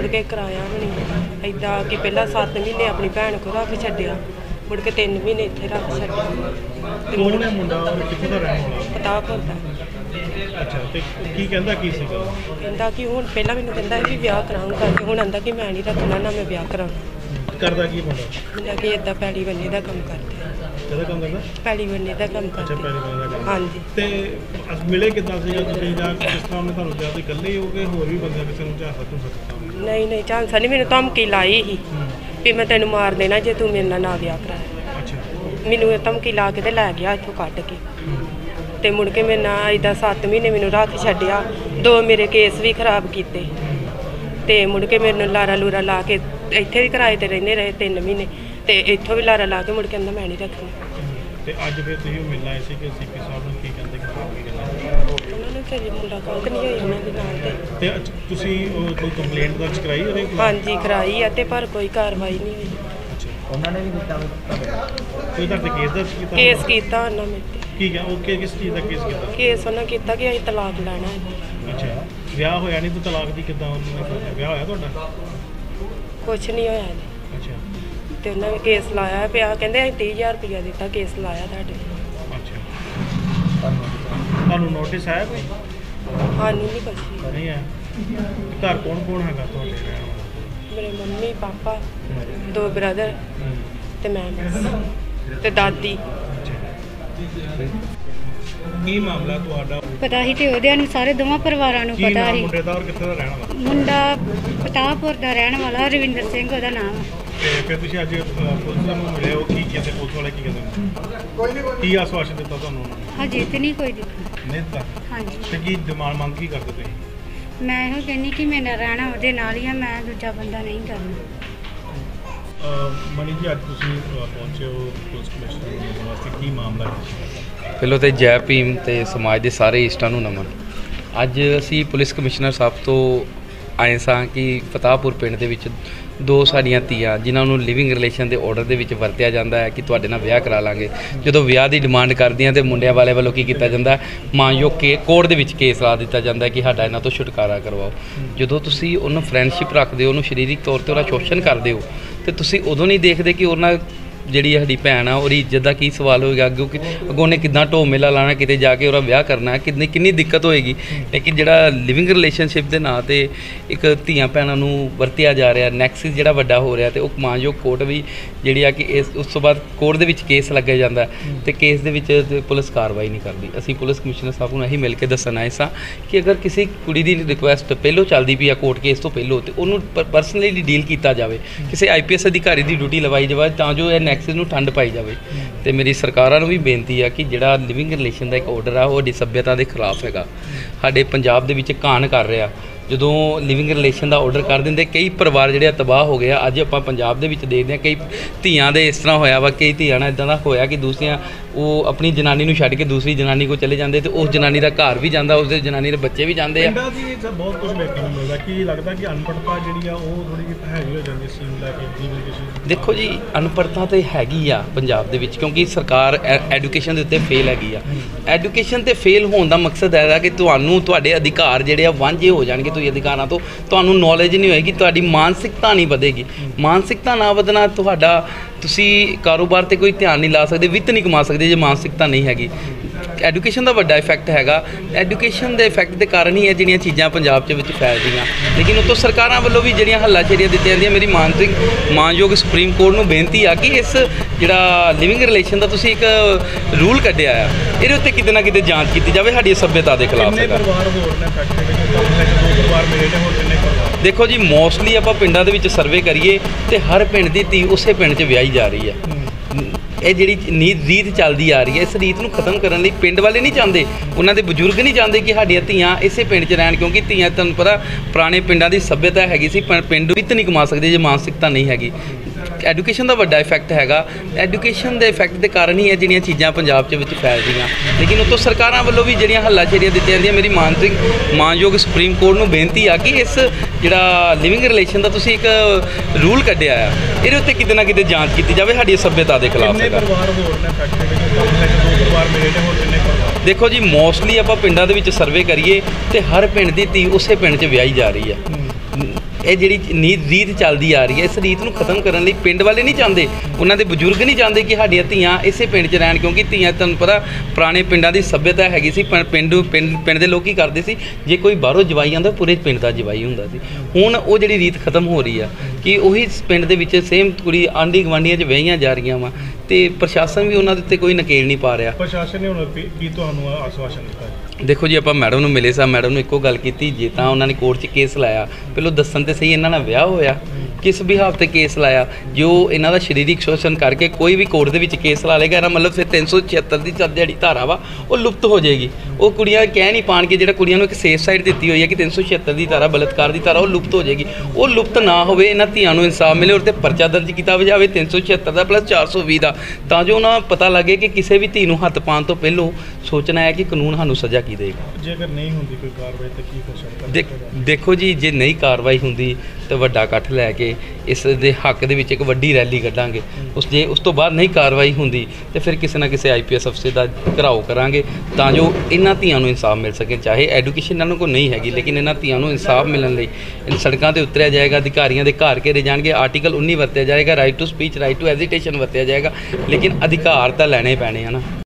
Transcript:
के कराया भी नहीं इदा कि पहला 7 महीने अपनी भैन को रख छड्डिया मुड़ के 3 महीने इत्थे रख छड्डिया पतापुर दा। अच्छा ते की कहंदा की सीगा? कहंदा कि हुण पहला मैनूं कहंदा भी ब्याह कराऊंगा कि हुण आंदा कि मैं नहीं रखना ना मैं ब्याह कराउणा। करदा की मुंडा? मुंडा कि इदा पैली बन्ने दा काम करदा। ਕਿਹਦਾ ਕੰਮ ਕਰਦਾ? पैली बन्ने दा काम करदा। ਅੱਛਾ ਪੈਲੀ ਬੰਨੇ ਦਾ ਕੰਮ। ਹਾਂਜੀ ਤੇ ਮਿਲੇ ਕਿੱਦਾਂ ਸੀਗਾ ਤੁਸੀਂ ਜਾਂ ਜਿਸ ਤਰ੍ਹਾਂ ਉਹਨੇ ਤੁਹਾਨੂੰ ਕਿਹਾ ਤੁਸੀਂ ਇਕੱਲੇ ਹੀ ਹੋ ਕੇ ਹੋਰ ਵੀ ਬੰਦੇ ਕਿਸੇ ਨੂੰ ਝਾਂਸਾ ਤੂੰ ਸਕਦਾ? नहीं नहीं झांसा नहीं मैंने धमकी लाई ही भी मैं तेन मार देना जे तू मेरे नाल ना ब्याह कराया। अच्छा मैनू धमकी ला के लै गया इत्थों कट के ते मुड़ के मेरे नाल इदा 7 महीने मैनू रख छड्डिया 2 मेरे केस भी खराब किए ते मुड़ के मेरे नाल लारा लूरा ला के इत्थे भी किराए ते रहंदे रहे 3 महीने ते इत्थों भी लारा ला के मुड़ के कहंदा मैं नहीं रखनी। ਤੇ ਅੱਜ ਫਿਰ ਤੁਸੀਂ ਮਿਲਣਾ ਆਏ ਸੀ ਕਿ ਸੀਪੀ ਸਾਹਿਬ ਨੂੰ ਕੀ ਕਹਿੰਦੇ ਕਿ ਉਹਨਾਂ ਨੇ ਫਿਰ ਮੁੰਡਾ ਗਲਤ ਨਹੀਂ ਹੋਈ ਉਹਨਾਂ ਦੇ ਨਾਲ ਤੇ ਤੁਸੀਂ ਕੋਈ ਕੰਪਲੇਂਟ ਦਰਜ ਕਰਾਈ ਉਹਦੇ ਕੋਲ? ਹਾਂਜੀ ਕਰਾਈ ਆ ਤੇ ਪਰ ਕੋਈ ਕਾਰਵਾਈ ਨਹੀਂ ਹੋਈ। ਅੱਛਾ ਉਹਨਾਂ ਨੇ ਵੀ ਕੀਤਾ ਕੋਈ ਤਾਂ ਕੇਸ ਦਰਜ ਕੀਤਾ? ਕੇਸ ਕੀਤਾ ਉਹਨਾਂ ਨੇ ਤੇ ਕੀ ਹੈ ਉਹ ਕਿਸ ਚੀਜ਼ ਦਾ ਕੇਸ ਕੀਤਾ? ਕੇਸ ਉਹਨਾਂ ਕੀਤਾ ਕਿ ਅਸੀਂ ਤਲਾਕ ਲੈਣਾ ਹੈ। ਅੱਛਾ ਵਿਆਹ ਹੋਇਆ ਨਹੀਂ ਤਾਂ ਤਲਾਕ ਦੀ ਕਿੱਦਾਂ ਉਹਨੇ ਵਿਆਹ ਹੋਇਆ ਤੁਹਾਡਾ? ਕੁਛ ਨਹੀਂ ਹੋਇਆ ਜੀ। ਅੱਛਾ ਤੇ ਉਹਨਾਂ ਨੇ ਕੇਸ ਲਾਇਆ ਪਿਆ ਕਹਿੰਦੇ ਅਸੀਂ 30,000 ਰੁਪਇਆ ਦਿੱਤਾ ਕੇਸ ਲਾਇਆ ਤੁਹਾਡੇ। ਅੱਛਾ ਤੁਹਾਨੂੰ ਨੋਟਿਸ ਆਇਆ ਕੋਈ? ਸਾਨੂੰ ਨਹੀਂ ਕੁਛ ਨਹੀਂ ਆਇਆ। ਘਰ ਕੌਣ ਹੈਗਾ ਤੁਹਾਡੇ ਰਹਿਣ ਵਾਲਾ? ਮੇਰੇ ਮੰਮੀ ਪਾਪਾ 2 ਬ੍ਰਦਰ ਤੇ ਮੈਂ ਬਸ ਤੇ ਦਾਦੀ। ਕੀ ਮਾਮਲਾ ਤੁਹਾਡਾ? ਪਤਾ ਹੀ ਤੇ ਉਹਦਿਆਂ ਨੂੰ ਸਾਰੇ ਦੋਵਾਂ ਪਰਿਵਾਰਾਂ ਨੂੰ ਪਤਾ ਸੀ। ਮੁੰਡੇ ਦਾ ਔਰ ਕਿੱਥੇ ਦਾ ਰਹਿਣ ਵਾਲਾ? ਮੁੰਡਾ ਪਤਾਪੁਰ ਦਾ ਰਹਿਣ ਵਾਲਾ ਰਵਿੰਦਰ ਸਿੰਘ ਉਹਦਾ ਨਾਮ ਹੈ। ਤੇ ਫਿਰ ਤੁਸੀਂ ਅੱਜ ਪੁਲਿਸ ਨੂੰ ਮਿਲੇ ਹੋ ਕੀ ਕਹਿੰਦੇ ਪੁਲਿਸ ਵਾਲੇ ਕੀ ਕਹਿੰਦੇ ਕੀ ਆਸ਼ਵਾਸਨ ਦਿੱਤਾ ਤੁਹਾਨੂੰ? ਹਜੇ ਤੇ ਨਹੀਂ ਕੋਈ ਦਿੱਤਾ। ਨਹੀਂ ਦਿੱਤਾ? ਹਾਂਜੀ ਤੇ ਕੀ ਡਿਮਾਂਡ ਮੰਗ ਕੀ ਕਰਦੇ ਤੁਸੀਂ? ਮੈਂ ਇਹੋ ਕਹਿੰਦੀ ਕਿ ਮੇਰਾ ਰਹਿਣਾ ਉਹਦੇ ਨਾਲ ਹੀ ਆ ਮੈਂ ਦੂਜਾ ਬੰਦਾ ਨਹੀਂ ਕਰਨਾ। ਮਨੀ ਜੀ ਅੱਜ ਤੁਸੀਂ ਪਹੁੰਚੇ ਹੋ ਪੁਲਿਸ ਕਮਿਸ਼ਨਰ ਨੂੰ ਮਿਲਣ ਵਾਸਤੇ ਕੀ ਮਾਮਲਾ ਹੈ? ਪਹਿਲਾਂ ਤੇ ਜੈ ਭੀਮ ਤੇ ਸਮਾਜ ਦੇ ਸਾਰੇ ਇਸ਼ਟਾਂ ਨੂੰ ਨਮਨ। ਅੱਜ ਅਸੀਂ ਪੁਲਿਸ ਕਮਿਸ਼ਨਰ ਸਾਹਿਬ ਤੋਂ ਆਏ ਸਾਂ ਕਿ ਫਤਾਹਪੁਰ ਪਿੰਡ ਦੇ ਵਿੱਚ 2 ਸਾਡੀਆਂ ਧੀਆਂ ਜਿਨ੍ਹਾਂ ਨੂੰ ਲਿਵਿੰਗ ਰਿਲੇਸ਼ਨ ਦੇ ਆਰਡਰ ਦੇ ਵਿੱਚ ਵਰਤਿਆ ਜਾਂਦਾ ਹੈ ਕਿ ਤੁਹਾਡੇ ਨਾਲ ਵਿਆਹ ਕਰਾ ਲਾਂਗੇ, ਜਦੋਂ ਵਿਆਹ ਦੀ ਡਿਮਾਂਡ ਕਰਦੀਆਂ ਤੇ ਮੁੰਡਿਆਂ ਵਾਲੇ ਵੱਲੋਂ ਕੀ ਕੀਤਾ ਜਾਂਦਾ ਮਾਨਯੋਗ ਕੋਰਟ ਦੇ ਵਿੱਚ ਕੇਸ ਲਾ ਦਿੱਤਾ ਜਾਂਦਾ ਕਿ ਸਾਡਾ ਇਹਨਾਂ ਤੋਂ ਛੁਟਕਾਰਾ ਕਰਵਾਓ। ਜਦੋਂ ਤੁਸੀਂ ਉਹਨੂੰ ਫਰੈਂਡਸ਼ਿਪ ਰੱਖਦੇ ਹੋ, ਉਹਨੂੰ ਸਰੀਰਕ ਤੌਰ ਤੇ ਉਹਦਾ ਸ਼ੋਸ਼ਣ ਕਰਦੇ ਹੋ ਤੇ ਤੁਸੀਂ ਉਦੋਂ ਨਹੀਂ ਦੇਖਦੇ ਕਿ ਉਹਨਾਂ ਜਿਹੜੀ ਸਾਡੀ ਭੈਣ ਆ ਉਹਦੀ ਇੱਜ਼ਤ ਦਾ ਕੀ ਸਵਾਲ ਹੋਏਗਾ ਅੱਗੋਂ ਕਿ ਅੱਗੋਂ ਉਹਨੇ ਕਿੱਦਾਂ ਢੋ ਮੇਲਾ ਲਾਣਾ ਕਿਤੇ ਜਾ ਕੇ ਉਹਦਾ ਵਿਆਹ ਕਰਨਾ ਕਿੰਨੀ ਦਿੱਕਤ ਹੋਏਗੀ। ਲੇਕਿਨ ਜਿਹੜਾ ਲਿਵਿੰਗ ਰਿਲੇਸ਼ਨਸ਼ਿਪ ਦੇ ਨਾਂ 'ਤੇ ਇੱਕ ਧੀਆਂ ਭੈਣਾਂ ਨੂੰ ਵਰਤਿਆ ਜਾ ਰਿਹਾ ਨੈਕਸਸ ਜਿਹੜਾ ਵੱਡਾ ਹੋ ਰਿਹਾ ਤੇ ਉਹ ਮਾਨਯੋਗ ਕੋਰਟ ਵੀ ਜਿਹੜੀ ਆ ਕਿ ਉਸ ਤੋਂ ਬਾਅਦ ਕੋਰਟ ਦੇ ਵਿੱਚ ਕੇਸ ਲੱਗਿਆ ਜਾਂਦਾ ਤੇ ਕੇਸ ਦੇ ਵਿੱਚ ਪੁਲਿਸ ਕਾਰਵਾਈ ਨਹੀਂ ਕਰਦੀ। ਅਸੀਂ ਪੁਲਿਸ ਕਮਿਸ਼ਨਰ ਸਾਹਿਬ ਨੂੰ ਇਹੀ ਮਿਲ ਕੇ ਦੱਸਣ ਆਏ ਸਾਂ ਕਿ ਅਗਰ ਕਿਸੇ ਕੁੜੀ ਦੀ ਰਿਕੁਐਸਟ ਪਹਿਲੋਂ ਚੱਲਦੀ ਪਈ ਆ ਕੋਰਟ ਕੇਸ ਤੋਂ ਪਹਿਲੋਂ ਤੇ ਉਹਨੂੰ ਪਰਸਨਲੀ ਡੀਲ ਕੀਤਾ ਜਾਵੇ, ਕਿਸੇ IPS ਅਧਿਕਾਰੀ ਦੀ ਡਿਊਟੀ ਲਵਾਈ ਜਾਵੇ ਤਾਂ ਜੋ ਇਹ ਨੈਕਸਸ ਨੂੰ ਠੰਡ ਪਾਈ ਜਾਵੇ। ਤੇ ਮੇਰੀ ਸਰਕਾਰਾਂ ਨੂੰ ਵੀ ਬੇਨਤੀ ਆ ਕਿ ਜਿਹੜਾ ਲਿਵਿੰਗ ਰਿਲੇਸ਼ਨ ਦਾ ਇੱਕ ਆਰਡਰ ਆ ਉਹ ਸਾਡੀ ਸੱਭਿਅਤਾ ਦੇ ਖਿਲਾਫ ਹੈਗਾ। ਸਾਡੇ ਪੰਜਾਬ ਦੇ ਵਿੱਚ ਘਾਣ ਕਰ ਰਿਹਾ ਜਦੋਂ ਲਿਵਿੰਗ ਰਿਲੇਸ਼ਨ ਦਾ ਆਰਡਰ ਕਰ ਦਿੰਦੇ ਕਈ ਪਰਿਵਾਰ ਜਿਹੜੇ ਤਬਾਹ ਹੋ ਗਏ ਆ। ਅੱਜ ਆਪਾਂ ਪੰਜਾਬ ਦੇ ਵਿੱਚ ਦੇਖਦੇ ਹਾਂ ਕਈ ਧੀਆਂ ਦੇ ਇਸ ਤਰ੍ਹਾਂ ਹੋਇਆ ਵਾ, ਕਈ ਧੀਆਂ ਨਾਲ ਇੱਦਾਂ ਦਾ ਹੋਇਆ ਕਿ ਦੂਸਰੀਆਂ ਉਹ ਆਪਣੀ ਜਨਾਨੀ ਨੂੰ ਛੱਡ ਕੇ ਦੂਸਰੀ ਜਨਾਨੀ ਕੋਲ ਚਲੇ ਜਾਂਦੇ ਤੇ ਉਸ ਜਨਾਨੀ ਦਾ ਘਰ ਵੀ ਜਾਂਦਾ, ਉਸ ਦੇ ਜਨਾਨੀ ਦੇ ਬੱਚੇ ਵੀ ਜਾਂਦੇ ਆ। ਪਿੰਡਾਂ ਦੀ ਬਹੁਤ ਕੁਝ ਵੇਖਣ ਨੂੰ ਮਿਲਦਾ ਕੀ ਲੱਗਦਾ ਕਿ ਅਨਪੜ੍ਹਤਾ ਜਿਹੜੀ ਆ ਉਹ ਥੋੜੀ ਜਿਹੀ ਹੈਗੀ ਹੋ ਜਾਂਦੀ ਸੀ ਲੈ ਕੇ ਜਿਵੇਂ ਕਿਸੇ। ਦੇਖੋ ਜੀ ਅਨਪੜ੍ਹਤਾ ਤਾਂ ਹੈਗੀ ਆ ਪੰਜਾਬ ਦੇ ਵਿੱਚ ਕਿਉਂਕਿ ਸਰਕਾਰ ਐਜੂਕੇਸ਼ਨ ਦੇ ਉੱਤੇ ਫੇਲ ਹੈਗੀ ਆ। ਐਜੂਕੇਸ਼ਨ ਤੇ ਫੇਲ ਹੋਣ ਦਾ ਮਕਸਦ ਹੈ ਕਿ ਤੁਹਾਨੂੰ ਤੁਹਾਡੇ ਅਧਿਕਾਰ ਜਿਹੜੇ ਆ ਵਾਂਝੇ ਹੋ ਜਾਣਗੇ। ਤੁਸੀਂ ਅਧਿਕਾਰਾਂ ਤੋਂ ਤੁਹਾਨੂੰ ਨੌਲੇਜ ਨਹੀਂ ਹੋਏਗੀ, ਤੁਹਾਡੀ ਮਾਨਸਿਕਤਾ ਨਹੀਂ ਵਧੇਗੀ। ਮਾਨਸਿਕਤਾ ਨਾ ਵਧਣਾ ਤੁਹਾਡਾ ਤੁਸੀਂ ਕਾਰੋਬਾਰ ਤੇ ਕੋਈ ਧਿਆਨ ਨਹੀਂ ਲਾ ਸਕਦੇ, ਵਿੱਤ ਨਹੀਂ ਕਮਾ ਸਕਦੇ ਜੇ ਮਾਨਸਿਕਤਾ ਨਹੀਂ ਹੈਗੀ। ਐਜੂਕੇਸ਼ਨ ਦਾ ਵੱਡਾ ਇਫੈਕਟ ਹੈਗਾ। ਐਜੂਕੇਸ਼ਨ ਦੇ ਇਫੈਕਟ ਦੇ ਕਾਰਨ ਹੀ ਇਹ ਜਿਹੜੀਆਂ ਚੀਜ਼ਾਂ ਪੰਜਾਬ ਦੇ ਵਿੱਚ ਫੈਲਦੀਆਂ। ਲੇਕਿਨ ਉਤੋਂ ਸਰਕਾਰਾਂ ਵੱਲੋਂ ਵੀ ਜਿਹੜੀਆਂ ਹੱਲਾਸ਼ੇਰੀਆਂ ਦਿੱਤੀਆਂ ਜਾਂਦੀਆਂ। ਮੇਰੀ ਮਾਨਯੋਗ ਸੁਪਰੀਮ ਕੋਰਟ ਨੂੰ ਬੇਨਤੀ ਆ ਕਿ ਇਸ ਜਿਹੜਾ ਲਿਵਿੰਗ ਰਿਲੇਸ਼ਨ ਦਾ ਤੁਸੀਂ ਇੱਕ ਰੂਲ ਕੱਢਿਆ ਆ ਇਹਦੇ ਉੱਤੇ ਕਿਤੇ ਨਾ ਕਿਤੇ ਜਾਂਚ ਕੀਤੀ ਜਾਵੇ। ਸਾਡੀ ਸੱਭਿਅਤਾ ਦੇ ਖਿਲਾਫ ਹੈਗਾ। ਦੇਖੋ ਜੀ ਮੋਸਟਲੀ ਆਪਾਂ ਪਿੰਡਾਂ ਦੇ ਵਿੱਚ ਸਰਵੇ ਕਰੀਏ ਤੇ ਹਰ ਪਿੰਡ ਦੀ ਧੀ ਉਸੇ ਪਿੰਡ 'ਚ ਵਿਆਹੀ ਜਾ ਰਹੀ ਹੈ। ਇਹ ਜਿਹੜੀ ਰੀਤ ਚੱਲਦੀ ਆ ਰਹੀ ਹੈ ਇਸ ਰੀਤ ਨੂੰ ਖਤਮ ਕਰਨ ਲਈ ਪਿੰਡ ਵਾਲੇ ਨਹੀਂ ਚਾਹੁੰਦੇ, ਉਹਨਾਂ ਦੇ ਬਜ਼ੁਰਗ ਨਹੀਂ ਚਾਹੁੰਦੇ ਕਿ ਸਾਡੀਆਂ ਧੀਆਂ ਇਸੇ ਪਿੰਡ 'ਚ ਰਹਿਣ ਕਿਉਂਕਿ ਧੀਆਂ ਤੁਹਾਨੂੰ ਪਤਾ ਪੁਰਾਣੇ ਪਿੰਡਾਂ ਦੀ ਸੱਭਿਅਤਾ ਹੈਗੀ ਸੀ। ਪਿੰਡ ਵਿੱਤ ਨਹੀਂ ਕਮਾ ਸਕਦੇ ਜੇ ਮਾਨਸਿਕਤਾ ਨਹੀਂ ਹੈਗੀ। ਐਜੂਕੇਸ਼ਨ ਦਾ ਵੱਡਾ ਇਫੈਕਟ ਹੈਗਾ। ਐਜੂਕੇਸ਼ਨ ਦੇ ਇਫੈਕਟ ਦੇ ਕਾਰਨ ਹੀ ਇਹ ਜਿਹੜੀਆਂ ਚੀਜ਼ਾਂ ਪੰਜਾਬ 'ਚ ਵਿੱਚ ਫੈਲਦੀਆਂ। ਲੇਕਿਨ ਉਤੋਂ ਸਰਕਾਰਾਂ ਵੱਲੋਂ ਵੀ ਜਿਹੜੀਆਂ ਹੱਲਾਸ਼ੇਰੀਆਂ ਦਿੱਤੀਆਂ ਜਾਂਦੀਆਂ। ਮੇਰੀ ਮਾਨਯੋਗ ਸੁਪਰੀਮ ਕੋਰਟ ਨੂੰ ਬੇਨਤੀ ਆ ਕਿ ਇਸ ਜਿਹੜਾ ਲਿਵਿੰਗ ਰਿਲੇਸ਼ਨ ਦਾ ਤੁਸੀਂ ਇੱਕ ਰੂਲ ਕੱਢਿਆ ਆ ਇਹਦੇ ਉੱਤੇ ਕਿਤੇ ਨਾ ਕਿਤੇ ਜਾਂਚ ਕੀਤੀ ਜਾਵੇ। ਸਾਡੀ ਸੱਭਿਅਤਾ ਦੇ ਖਿਲਾਫ ਹੈਗਾ। ਦੇਖੋ ਜੀ ਮੋਸਟਲੀ ਆਪਾਂ ਪਿੰਡਾਂ ਦੇ ਵਿੱਚ ਸਰਵੇ ਕਰੀਏ ਤੇ ਹਰ ਪਿੰਡ ਦੀ ਧੀ ਉਸੇ ਪਿੰਡ 'ਚ ਵਿਆਹੀ ਜਾ ਰਹੀ ਹੈ। ਇਹ ਜਿਹੜੀ ਰੀਤ ਚੱਲਦੀ ਆ ਰਹੀ ਹੈ, ਇਸ ਰੀਤ ਨੂੰ ਖਤਮ ਕਰਨ ਲਈ ਪਿੰਡ ਵਾਲੇ ਨਹੀਂ ਚਾਹੁੰਦੇ, ਉਹਨਾਂ ਦੇ ਬਜ਼ੁਰਗ ਨਹੀਂ ਚਾਹੁੰਦੇ ਕਿ ਸਾਡੀਆਂ ਧੀਆਂ ਇਸੇ ਪਿੰਡ 'ਚ ਰਹਿਣ, ਕਿਉਂਕਿ ਧੀਆਂ ਤੁਹਾਨੂੰ ਪਤਾ ਪੁਰਾਣੇ ਪਿੰਡਾਂ ਦੀ ਸੱਭਿਅਤਾ ਹੈਗੀ ਸੀ। ਪਿੰਡ ਦੇ ਲੋਕ ਕੀ ਕਰਦੇ ਸੀ, ਜੇ ਕੋਈ ਬਾਹਰੋਂ ਜਵਾਈ ਆਉਂਦਾ ਪੂਰੇ ਪਿੰਡ ਦਾ ਜਵਾਈ ਹੁੰਦਾ ਸੀ। ਹੁਣ ਉਹ ਜਿਹੜੀ ਰੀਤ ਖਤਮ ਹੋ ਰਹੀ ਆ ਕਿ ਉਹੀ ਪਿੰਡ ਦੇ ਵਿੱਚ ਸੇਮ ਕੁੜੀ ਆਂਢੀ ਗੁਆਂਢੀਆਂ 'ਚ ਵਿਆਹੀਆਂ ਜਾ ਰਹੀਆਂ ਵਾ, ਤੇ ਪ੍ਰਸ਼ਾਸਨ ਵੀ ਉਹਨਾਂ ਦੇ ਉੱਤੇ ਕੋਈ ਨਕੇਲ ਨਹੀਂ ਪਾ ਰਿਹਾ। ਪ੍ਰਸ਼ਾਸਨ ਨੇ ਹੁਣ ਕੀ ਤੁਹਾਨੂੰ ਆਸ਼ਵਾਸਨ ਦਿੱਤਾ? ਦੇਖੋ ਜੀ, ਆਪਾਂ ਮੈਡਮ ਨੂੰ ਮਿਲੇ ਸਾਂ, ਮੈਡਮ ਨੂੰ ਇੱਕੋ ਗੱਲ ਕੀਤੀ, ਜੇ ਤਾਂ ਉਹਨਾਂ ਨੇ ਕੋਰਟ 'ਚ ਕੇਸ ਲਾਇਆ, ਪਹਿਲਾਂ ਦੱਸਣ ਤੇ ਸਹੀ ਇਹਨਾਂ ਨਾਲ ਵਿਆਹ ਹੋਇਆ, ਕਿਸ ਬਿਹਾਫ ਤੇ ਕੇਸ ਲਾਇਆ। ਜੋ ਇਹਨਾਂ ਦਾ ਸਰੀਰਕ ਸ਼ੋਸ਼ਣ ਕਰਕੇ ਕੋਈ ਵੀ ਕੋਰਟ ਦੇ ਵਿੱਚ ਕੇਸ ਲਾ ਲੇਗਾ, ਇਹਦਾ ਮਤਲਬ ਫਿਰ 376 ਦੀ ਜਿਹੜੀ ਧਾਰਾ ਵਾ ਉਹ ਲੁਪਤ ਹੋ ਜਾਏਗੀ। ਉਹ ਕੁੜੀਆਂ ਕਹਿ ਨਹੀਂ ਪਾਣ ਕੇ, ਜਿਹੜਾ ਕੁੜੀਆਂ ਨੂੰ ਇੱਕ ਸੇਫ ਸਾਈਡ ਦਿੱਤੀ ਹੋਈ ਹੈ ਕਿ 376 ਦੀ ਧਾਰਾ ਬਲਾਤਕਾਰ ਦੀ ਧਾਰਾ ਉਹ ਲੁਪਤ ਹੋ ਜਾਏਗੀ। ਉਹ ਲੁਪਤ ਨਾ ਹੋਵੇ, ਇਹਨਾਂ ਧੀਆਂ ਨੂੰ ਇਨਸਾਫ ਮਿਲੇ ਔਰ ਤੇ ਪਰਚਾ ਦਰਜ ਕੀਤਾ ਜਾਵੇ 376 ਦਾ ਪਲੱਸ 420 ਦਾ, ਤਾਂ ਜੋ ਉਹਨਾਂ ਨੂੰ ਪਤਾ ਲੱਗੇ ਕਿ ਕਿਸੇ ਵੀ ਧੀ ਨੂੰ ਹੱਥ ਪਾਉਣ ਤੋਂ ਪਹਿਲਾਂ ਸੋਚਣਾ ਹੈ ਕਿ ਕਾਨੂੰਨ ਸਾਨੂੰ ਸਜ਼ਾ ਕੀ ਦੇਗਾ। ਜੇਕਰ ਨਹੀਂ ਹੁੰਦੀ ਕੋਈ ਕਾਰਵਾਈ ਤਾਂ ਕੀ ਕੁਛ ਦੇਖੋ ਜੀ, ਜੇ ਨਹੀਂ ਕਾਰਵਾਈ ਹੁੰਦੀ ਤਾਂ ਵੱਡਾ ਇਕੱਠ ਲੈ ਕੇ ਇਸ ਦੇ ਹੱਕ ਦੇ ਵਿੱਚ ਇੱਕ ਵੱਡੀ ਰੈਲੀ ਕੱਢਾਂਗੇ। ਉਸ ਤੋਂ ਬਾਅਦ ਨਹੀਂ ਕਾਰਵਾਈ ਹੁੰਦੀ ਤੇ ਫਿਰ ਕਿਸੇ ਨਾ ਕਿਸੇ IPS ਅਫਸਰ ਦਾ ਘਿਰਾਓ ਕਰਾਂਗੇ, ਤਾਂ ਜੋ ਇਹਨਾਂ ਧੀਆਂ ਨੂੰ ਇਨਸਾਫ ਮਿਲ ਸਕੇ। ਚਾਹੇ ਐਜੂਕੇਸ਼ਨ ਇਹਨਾਂ ਕੋਲ ਨਹੀਂ ਹੈਗੀ, ਲੇਕਿਨ ਇਹਨਾਂ ਧੀਆਂ ਨੂੰ ਇਨਸਾਫ ਮਿਲਣ ਲਈ ਸੜਕਾਂ 'ਤੇ ਉਤਰਿਆ ਜਾਏਗਾ, ਅਧਿਕਾਰੀਆਂ ਦੇ ਘਰ ਘੇਰੇ ਜਾਣਗੇ, ਆਰਟੀਕਲ 19 ਵਰਤਿਆ ਜਾਏਗਾ, right to speech, right to agitation ਵਰਤਿਆ ਜਾਏਗਾ, ਲੇਕਿਨ ਅਧਿਕਾਰ ਤਾਂ ਲੈਣੇ ਪੈਣੇ ਹਨ।